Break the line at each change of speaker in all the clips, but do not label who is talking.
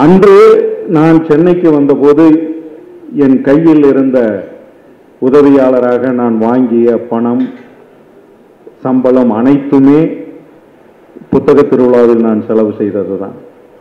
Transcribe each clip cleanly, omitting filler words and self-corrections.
அன்று நான் சென்னைக்கு வந்தபோது என் கையில் இருந்த உதவியாளராக நான் வாங்கிய பணம், சம்பளம் அனைத்துமே புத்தக திருவிழாவில் நான் செலவு செய்ததுதான்.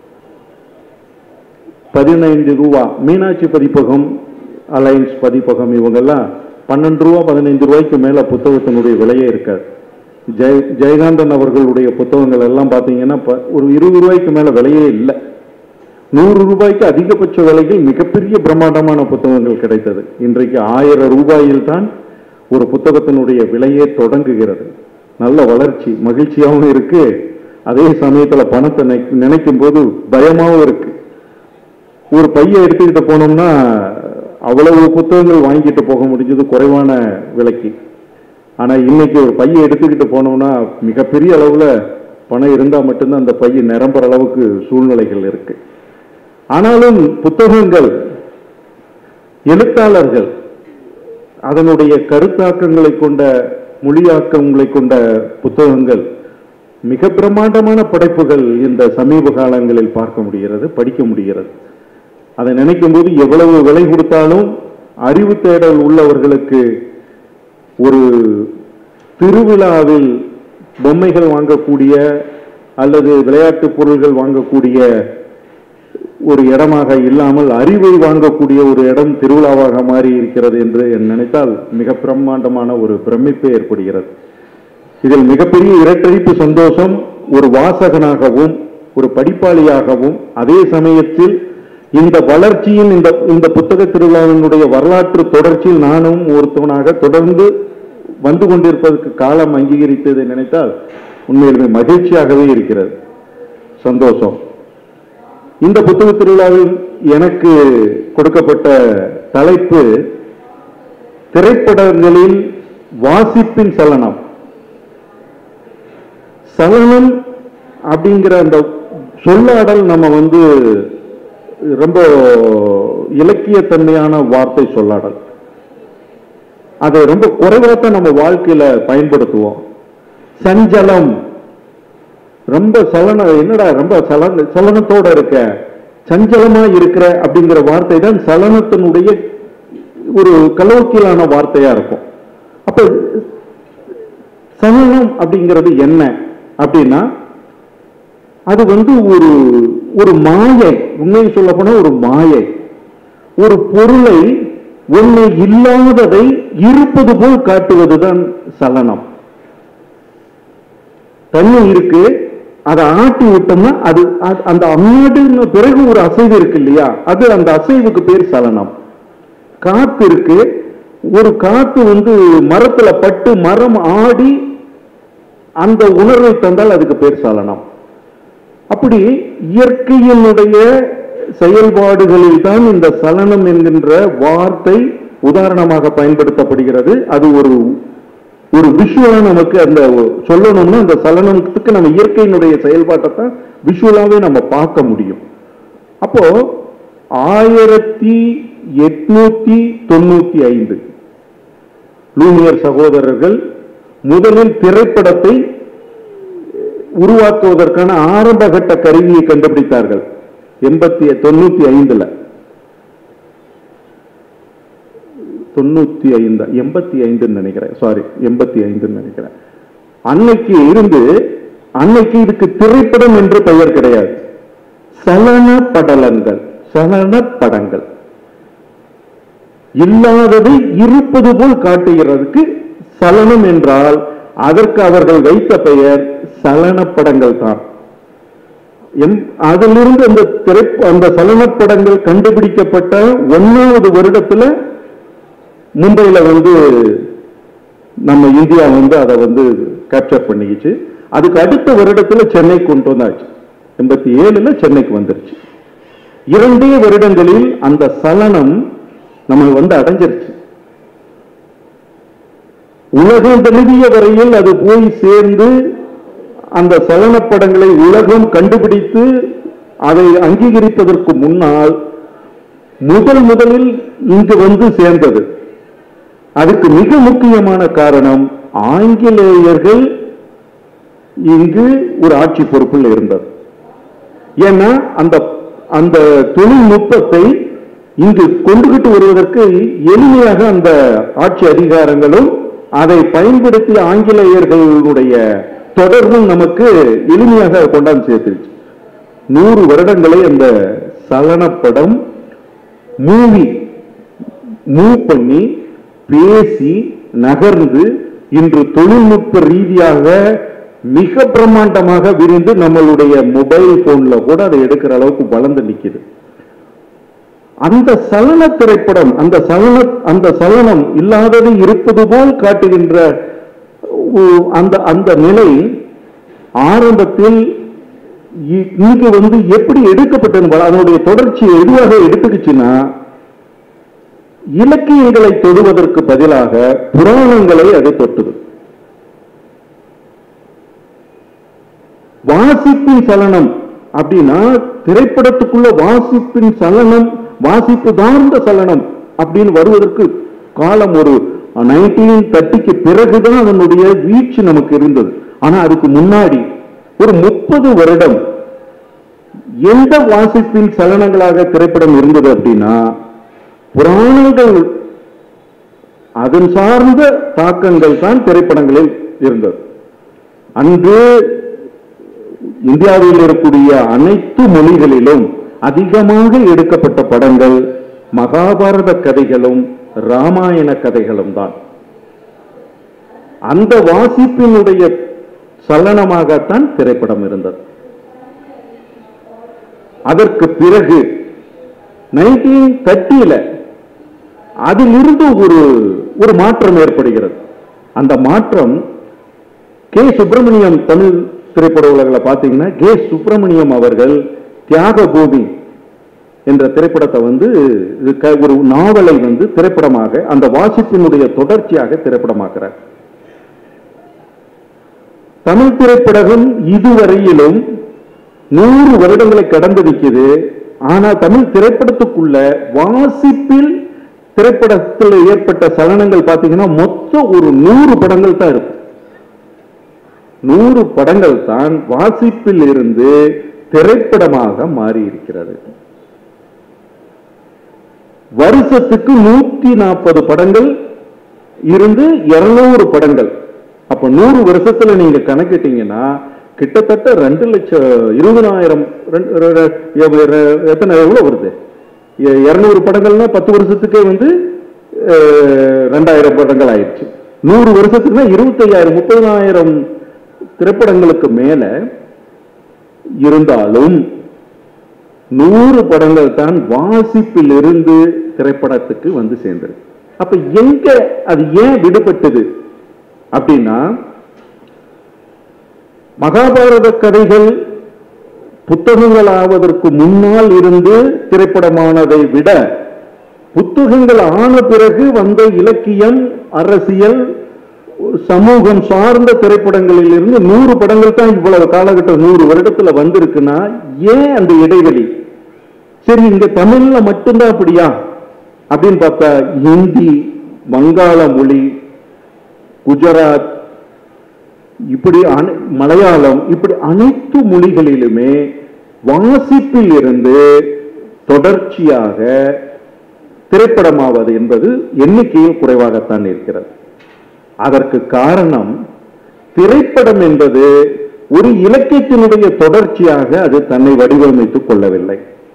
15 ரூபா மீனாட்சி பதிப்பகம், அலையன்ஸ் பதிப்பகம், இவங்கெல்லாம் 12 ரூபா 15 ரூபாய்க்கு மேல புத்தகத்தினுடைய விலையே இருக்காது. ஜெயகாந்தன் அவர்களுடைய புத்தகங்கள் எல்லாம் பார்த்தீங்கன்னா ஒரு 20 ரூபாய்க்கு மேல விலையே இல்லை. 100 ரூபாய்க்கு அதிகபட்ச விலையில் மிகப்பெரிய பிரம்மாண்டமான புத்தகங்கள் கிடைத்தது. இன்றைக்கு 1000 ரூபாயில் தான் ஒரு புத்தகத்தினுடைய விலையே தொடங்குகிறது. நல்ல வளர்ச்சி, மகிழ்ச்சியாகவும் இருக்கு. அதே சமயத்தில் பணத்தை நினைக்கும் போது பயமாகவும் இருக்கு. ஒரு பையை எடுத்துக்கிட்டு போனோம்னா அவ்வளவு புத்தகங்கள் வாங்கிட்டு போக முடிஞ்சது குறைவான விலைக்கு. ஆனா இன்னைக்கு ஒரு பையை எடுத்துக்கிட்டு போனோம்னா மிகப்பெரிய அளவுல பணம் இருந்தால் மட்டும்தான் அந்த பையை நிரம்புற அளவுக்கு சூழ்நிலைகள் இருக்கு. ஆனாலும் புத்தகங்கள், எழுத்தாளர்கள் அதனுடைய கருத்தாக்கங்களை கொண்ட, மொழியாக்கங்களை கொண்ட புத்தகங்கள், மிக பிரம்மாண்டமான படைப்புகள் இந்த சமீப காலங்களில் பார்க்க முடிகிறது, படிக்க முடிகிறது. அதை நினைக்கும் போது எவ்வளவு விலை கொடுத்தாலும் அறிவு தேடல் உள்ளவர்களுக்கு ஒரு திருவிழாவில் பொம்மைகள் வாங்கக்கூடிய அல்லது விளையாட்டு பொருள்கள் வாங்கக்கூடிய ஒரு இடமாக இல்லாமல் அறிவை வாங்கக்கூடிய ஒரு இடம் திருவிழாவாக மாறி இருக்கிறது என்று நினைத்தால் மிக பிரம்மாண்டமான ஒரு பிரமிப்பே ஏற்படுகிறது. இதில் மிகப்பெரிய இரட்டடிப்பு சந்தோஷம். ஒரு வாசகனாகவும் ஒரு படிப்பாளியாகவும் அதே சமயத்தில் இந்த வளர்ச்சியின் இந்த புத்தக திருவிழாவினுடைய வரலாற்று தொடர்ச்சியில் நானும் ஒருத்தவனாக தொடர்ந்து வந்து கொண்டிருப்பதற்கு காலம் அங்கீகரித்ததை நினைத்தால் உண்மையிலுமே மகிழ்ச்சியாகவே இருக்கிறது, சந்தோஷம். இந்த புத்தக திருவிழாவில் எனக்கு கொடுக்கப்பட்ட தலைப்பு திரைப்படங்களில் வாசிப்பின் சலனம். சலனம் அப்படிங்கிற அந்த சொல்லாடல் நம்ம ரொம்ப இலக்கியத்தன்மையான வார்த்தை சொல்லாடல். அதை ரொம்ப குறைவாக நம்ம வாழ்க்கையில பயன்படுத்துவோம். சஞ்சலம், ரொம்ப சலன, என்னடா ரொம்ப சலனத்தோட இருக்க, சஞ்சலமா இருக்கிற அப்படிங்கிற வார்த்தை தான் சலனத்தினுடைய ஒரு கலோக்கியலான வார்த்தையா இருக்கும். அப்ப சலனம் அப்படிங்கிறது என்ன அப்படின்னா அது ஒரு மாயை. உண்மையை சொல்ல போனா ஒரு மாயை. ஒரு பொருளை ஒன்றை இல்லாததை இருப்பது போல் காட்டுவதுதான் சலனம். தண்ணி இருக்கு, அதை ஆட்டி விட்டோம்னா அது அந்த ஆடின பிறகு ஒரு அசைவு இருக்கு இல்லையா, அது அந்த அசைவுக்கு பேர் சலனம். காத்து இருக்கு, ஒரு காத்து மரத்துல பட்டு மரம் ஆடி அந்த உணர்வை தந்தால் அதுக்கு பேர் சலனம். அப்படி இயற்கையினுடைய செயல்பாடுகளில் தான் இந்த சலனம் என்கின்ற வார்த்தை உதாரணமாக பயன்படுத்தப்படுகிறது. அது ஒரு விஷுவலா நமக்கு அந்த சொல்லணும்னா அந்த சலனத்துக்கு நம்ம இயற்கையினுடைய செயல்பாட்டை தான் விஷுவலாவே நம்ம பார்க்க முடியும். அப்போ 1895 லூமியர் சகோதரர்கள் முதலில் திரைப்படத்தை உருவாக்குவதற்கான ஆரம்ப கட்ட கருவியை கண்டுபிடித்தார்கள். 85 நினைக்கிறேன், சாரி 85 நினைக்கிறேன். அன்னைக்கு இதுக்கு திரைப்படம் என்று பெயர் கிடையாது. சலன படங்கள் இல்லாததை இருப்பது போல் காட்டுகிறதுக்கு சலனம் என்றால் அதற்கு அவர்கள் வைத்த பெயர் சலன படங்கள் தான். அதிலிருந்து அந்த சலன படங்கள் கண்டுபிடிக்கப்பட்ட 1வது வருடத்துல மும்பையில நம்ம இந்தியா அதை கேப்சர் பண்ணிக்கிச்சு. அதுக்கு அடுத்த வருடத்துல சென்னை கொண்டு வந்தாச்சு. 87ல சென்னைக்கு வந்துருச்சு. 2 வருடங்களில் அந்த சலனம் நம்ம அடைஞ்சிருச்சு. உலகம் தழுவிய வரையில் அது போய் சேர்ந்து அந்த சலன படங்களை உலகம் கண்டுபிடித்து அதை அங்கீகரிப்பதற்கு முன்னால் முதலில் இங்கு சேர்ந்தது. அதுக்கு மிக முக்கியமான காரணம் ஆங்கிலேயர்கள் இங்கு ஒரு ஆட்சி பொறுப்பில் இருந்தது. ஏன்னா அந்த தொழில்நுட்பத்தை இங்கு கொண்டுகிட்டு வருவதற்கு எளிமையாக அந்த ஆட்சி அதிகாரங்களும் அதை பயன்படுத்திய ஆங்கிலேயர்களுடைய தொடர்பும் நமக்கு எளிமையாக கொண்டாந்து சேர்த்துருச்சு. 100 வருடங்களை அந்த சலனப்படம் மூவ் பண்ணி பேசி நகர்ந்து இன்று தொழில்நுட்ப ரீதியாக மிக பிரம்மாண்டமாக விரிந்து நம்மளுடைய மொபைல் போன்ல கூட அதை எடுக்கிற அளவுக்கு வளர்ந்து நிற்குது. அந்த சலன திரைப்படம், அந்த சலனம் இல்லாதது இருப்பது போல் காட்டுகின்ற அந்த நிலை ஆரம்பத்தில் இங்கு எப்படி எடுக்கப்பட்டது, அதனுடைய தொடர்ச்சி எதுவாக எடுத்துக்கிச்சுன்னா, இலக்கியங்களை தொடுவதற்கு பதிலாக புராணங்களை அது தொட்டது. வாசிப்பின் சலனம் அப்படின்னா திரைப்படத்துக்குள்ள வாசிப்பின் சலனம், வாசிப்பு சார்ந்த சலனம் அப்படின்னு வருவதற்கு காலம் ஒரு 1930க்கு பிறகுதான் அதனுடைய வீழ்ச்சி நமக்கு இருந்தது. ஆனா அதுக்கு முன்னாடி ஒரு 30 வருடம் எந்த வாசிப்பின் சலனங்களாக திரைப்படம் இருந்தது அப்படின்னா, புராணங்கள் அதன் சார்ந்த தாக்கங்கள் தான் திரைப்படங்களில் இருந்தது. அன்று இந்தியாவில் இருக்கக்கூடிய அனைத்து மொழிகளிலும் அதிகமாக எடுக்கப்பட்ட படங்கள் மகாபாரத கதைகளும் ராமாயண கதைகளும் தான். அந்த வாசிப்பினுடைய சலனமாகத்தான் திரைப்படம் இருந்தது. அதற்கு பிறகு 1930 அதிலிருந்து ஒரு மாற்றம் ஏற்படுகிறது. அந்த மாற்றம் கே. சுப்பிரமணியம் தமிழ் திரைப்பட உலகில் பார்த்தீங்கன்னா, கே. சுப்பிரமணியம் அவர்கள் தியாக பூமி என்ற திரைப்படத்தை ஒரு நாவலை திரைப்படமாக அந்த வாசிப்பினுடைய தொடர்ச்சியாக திரைப்படமாக்குறார். தமிழ் திரைப்படம் இதுவரையிலும் 100 வருடங்களை கடந்து நிற்குது. ஆனா தமிழ் திரைப்படத்துக்குள்ள வாசிப்பில் திரைப்படத்தில் ஏற்பட்ட சலனங்கள் பார்த்தீங்கன்னா மொத்தம் ஒரு 100 படங்கள் தான் இருக்கும். 100 படங்கள் தான் வாசிப்பில் இருந்து திரைப்படமாக மாறி இருக்கிறது. வருஷத்துக்கு 140 படங்கள் இருந்து 200 படங்கள். அப்ப 100 வருஷத்துல நீங்க கணக்கிட்டீங்கன்னா கிட்டத்தட்ட 2,20,000 எத்தனை எவ்வளவு வருது? 200 படங்கள்னா 10 வருஷத்துக்கே 2000 படங்கள் ஆயிடுச்சு. 100 வருஷத்துக்குன்னா 25,000 30,000 திரைப்படங்களுக்கு மேல இருந்தாலும் 100 படங்கள் தான் வாசிப்பில் இருந்து திரைப்படத்துக்கு சேர்ந்திருக்கு. அப்ப எங்க அது ஏன் விடுபட்டது அப்படின்னா, மகாபாரத கதைகள் புத்தகங்கள் ஆவதற்கு முன்னால் இருந்து திரைப்படமானதை விட புத்தகங்கள் ஆன பிறகு வந்த இலக்கியம், அரசியல், சமூகம் சார்ந்த திரைப்படங்களில் இருந்து 100 படங்கள் தான் இவ்வளவு காலகட்டம் 100 வருடத்துல வந்திருக்குன்னா ஏன் அந்த இடைவெளி? சரி, இங்க தமிழ்ல மட்டும்தான் அப்படியா அப்படின்னு பார்த்தா, ஹிந்தி, வங்காள மொழி, குஜராத், இப்படி மலையாளம், இப்படி அனைத்து மொழிகளிலுமே வாசிப்பில் இருந்து தொடர்ச்சியாக திரைப்படமாவது என்பது எண்ணிக்கையில் குறைவாகத்தான் இருக்கிறது. அதற்கு காரணம், திரைப்படம் என்பது ஒரு இலக்கியத்தினுடைய தொடர்ச்சியாக அது தன்னை வடிவமைத்துக் கொள்ளவில்லை.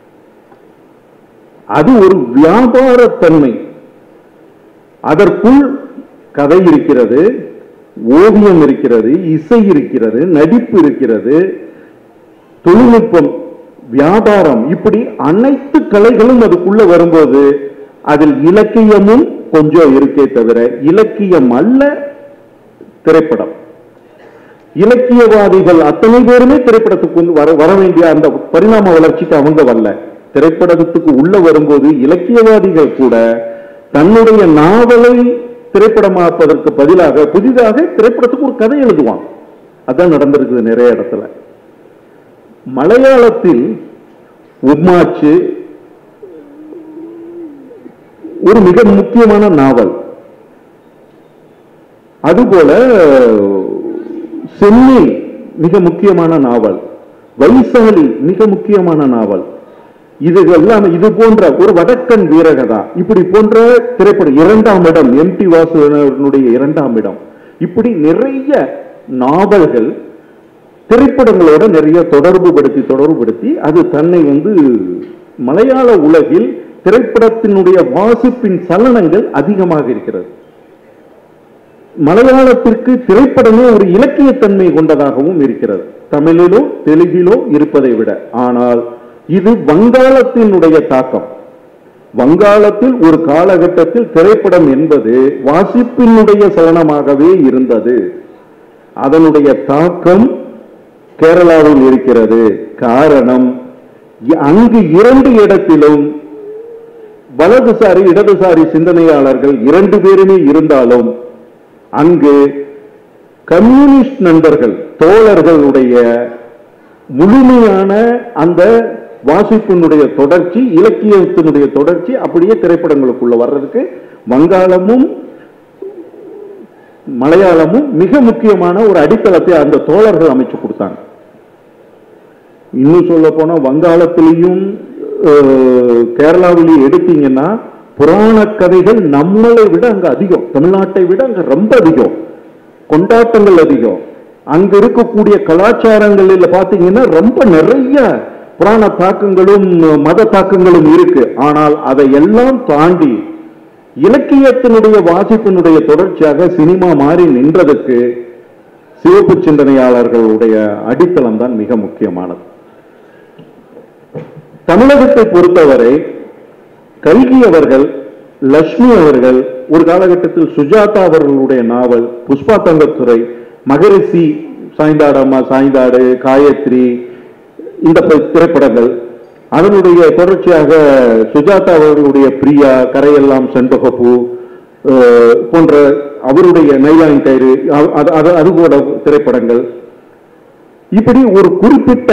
அது ஒரு வியாபாரத்தன்மை. அதற்குள் கதை இருக்கிறது, ஓவியம் இருக்கிறது, இசை இருக்கிறது, நடிப்பு இருக்கிறது, தொழில்நுட்பம், வியாபாரம், இப்படி அனைத்து கலைகளும் அதுக்குள்ள வரும்போது அதில் இலக்கியமும் கொஞ்சம் இருக்கே தவிர இலக்கியம் அல்ல திரைப்படம். இலக்கியவாதிகள் அத்தனை பேருமே திரைப்படத்துக்கு வர வேண்டிய அந்த பரிணாம வளர்ச்சிக்கு அவங்க வரல. திரைப்படத்துக்கு உள்ள வரும்போது இலக்கியவாதிகள் கூட தன்னுடைய நாவலை திரைப்படமாப்பதற்கு பதிலாக புதிதாக திரைப்படத்துக்கு ஒரு கதை எழுதுவான். அதான் நடந்திருக்குது நிறைய இடத்துல. மலையாளத்தில் உம்மாச்சு ஒரு மிக முக்கியமான நாவல். அதுபோல சென்னை மிக முக்கியமான நாவல், வைசாலி மிக முக்கியமான நாவல். இதுகெல்லாம் இது போன்ற ஒரு வடக்கன் வீரகதா இப்படி போன்ற திரைப்படம் 2ஆம் இடம் எம்டி வாசுதேவனுடைய 2ஆம் இடம் இப்படி நிறைய நாவல்கள் திரைப்படங்களோட நிறைய தொடர்புபடுத்தி அது தன்னை மலையாள உலகில் திரைப்படத்தினுடைய வாசிப்பின் சலனங்கள் அதிகமாக இருக்கிறது. மலையாளத்திற்கு திரைப்படமே ஒரு இலக்கியத்தன்மை கொண்டதாகவும் இருக்கிறது, தமிழிலோ தெலுங்கிலோ இருப்பதை விட. ஆனால் இது வங்காளத்தினுடைய தாக்கம். வங்காளத்தில் ஒரு காலகட்டத்தில் திரைப்படம் என்பது வாசிப்பினுடைய சலனமாகவே இருந்தது. அதனுடைய தாக்கம் கேரளாவில் இருக்கிறது. காரணம், அங்கு 2 இடத்திலும் வலதுசாரி இடதுசாரி சிந்தனையாளர்கள் 2 பேருமே இருந்தாலும் அங்கு கம்யூனிஸ்ட் நண்பர்கள் தோழர்களுடைய முழுமையான அந்த வாசிப்பினுடைய தொடர்ச்சி, இலக்கியத்தினுடைய தொடர்ச்சி அப்படியே திரைப்படங்களுக்குள்ள வர்றதுக்கு வங்காளமும் மலையாளமும் மிக முக்கியமான ஒரு அடித்தளத்தை அந்த தோழர்கள் அமைச்சு கொடுத்தாங்க. இன்னும் சொல்ல போனா வங்காளத்திலையும் கேரளாவிலையும் எடுத்தீங்கன்னா புராண கதைகள் நம்மளை விட அங்க அதிகம், தமிழ்நாட்டை விட அங்க ரொம்ப அதிகம், கொண்டாட்டங்கள் அதிகம். அங்க இருக்கக்கூடிய கலாச்சாரங்களில் பாத்தீங்கன்னா ரொம்ப நிறைய புராண தாக்கங்களும் மத தாக்கங்களும் இருக்கு. ஆனால் அதை எல்லாம் தாண்டி இலக்கியத்தினுடைய வாசிப்பினுடைய தொடர்ச்சியாக சினிமா மாறி நின்றதுக்கு சிவப்பு சிந்தனையாளர்களுடைய அடித்தளம் தான் மிக முக்கியமானது. தமிழகத்தை பொறுத்தவரை கல்கி அவர்கள், லட்சுமி அவர்கள், ஒரு காலகட்டத்தில் சுஜாதா அவர்களுடைய நாவல், புஷ்பா தங்கத்துறை, மகரிஷி, சாய்ந்தாடம்மா சாய்ந்தாடு, காயத்ரி, இந்த திரைப்படங்கள், அதனுடைய தொடர்ச்சியாக சுஜாதா அவர்களுடைய பிரியா, கரையெல்லாம் செண்பகப்பூ போன்ற அவருடைய நைலாயின் கயிறு, அது கூட திரைப்படங்கள், இப்படி ஒரு குறிப்பிட்ட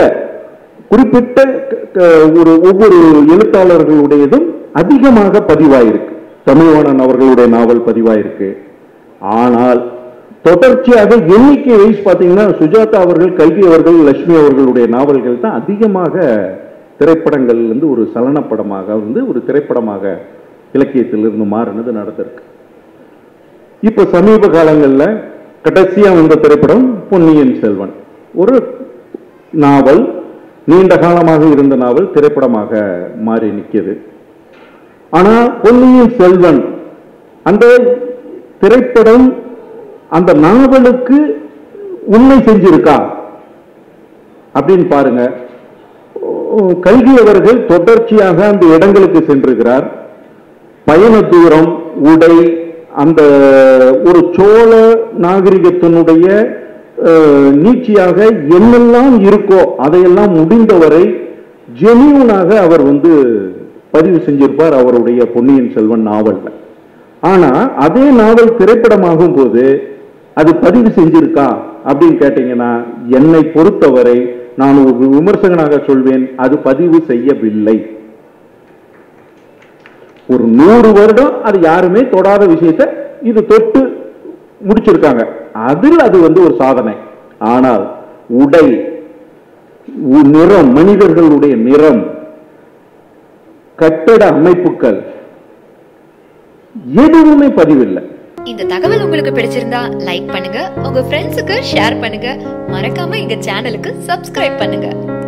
ஒவ்வொரு எழுத்தாளர்களுடையதும் அதிகமாக பதிவாயிருக்கு. தமிழ்வாணன் அவர்களுடைய நாவல் பதிவாயிருக்கு. ஆனால் தொடர்ச்சியாக எண்ணிக்கை வைஸ் பார்த்தீங்கன்னா சுஜாதா அவர்கள், கல்கி அவர்கள், லட்சுமி அவர்களுடைய நாவல்கள் தான் அதிகமாக திரைப்படங்கள் ஒரு சலனப்படமாக ஒரு திரைப்படமாக இலக்கியத்திலிருந்து மாறினது நடந்திருக்கு. இப்ப சமீப காலங்களில் கடைசியா வந்த திரைப்படம் பொன்னியின் செல்வன், ஒரு நாவல், நீண்ட காலமாக இருந்த நாவல் திரைப்படமாக மாறி நிற்கிறது. ஆனா பொன்னியின் செல்வன் அந்த திரைப்படம் அந்த நாவலுக்கு உண்மை செஞ்சிருக்கா அப்படின்னு பாருங்க. கல்கி அவர்கள் தொடர்ச்சியாக அந்த இடங்களுக்கு சென்றிருக்கிறார். பயண தூரம், உடை, அந்த ஒரு சோழ நாகரிகத்தினுடைய நீட்சியாக என்னெல்லாம் இருக்கோ அதையெல்லாம் முடிந்தவரை ஜெனியூனாக அவர் பதிவு செஞ்சிருப்பார் அவருடைய பொன்னியின் செல்வன் நாவல்ல. ஆனா அதே நாவல் திரைப்படமாகும் போது அது பதிவு செஞ்சிருக்கா அப்படின்னு கேட்டீங்கன்னா, என்னை பொறுத்தவரை நான் ஒரு விமர்சகனாக சொல்வேன், அது பதிவு செய்யவில்லை. ஒரு 100 வருடம் அது யாருமே தொடாத விஷயத்தை இது தொட்டு முடிச்சிருக்காங்க. அதில் அது ஒரு சாதனை. ஆனால் உடை, நிறம், மனிதர்களுடைய நிறம், கட்டட அமைப்புகள் எதுவுமே பதிவில்லை.
இந்த தகவல் உங்களுக்கு பிடிச்சிருந்தா லைக் பண்ணுங்க, உங்க ஃப்ரெண்ட்ஸுக்கு ஷேர் பண்ணுங்க, மறக்காம எங்க சேனலுக்கு சப்ஸ்கிரைப் பண்ணுங்க.